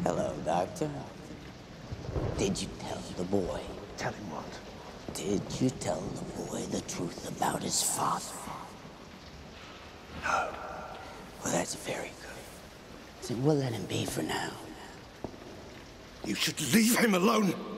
Hello, Doctor. Did you tell the boy? Tell him what? Did you tell the boy the truth about his father? No. Well, that's very good. So we'll let him be for now. You should leave him alone.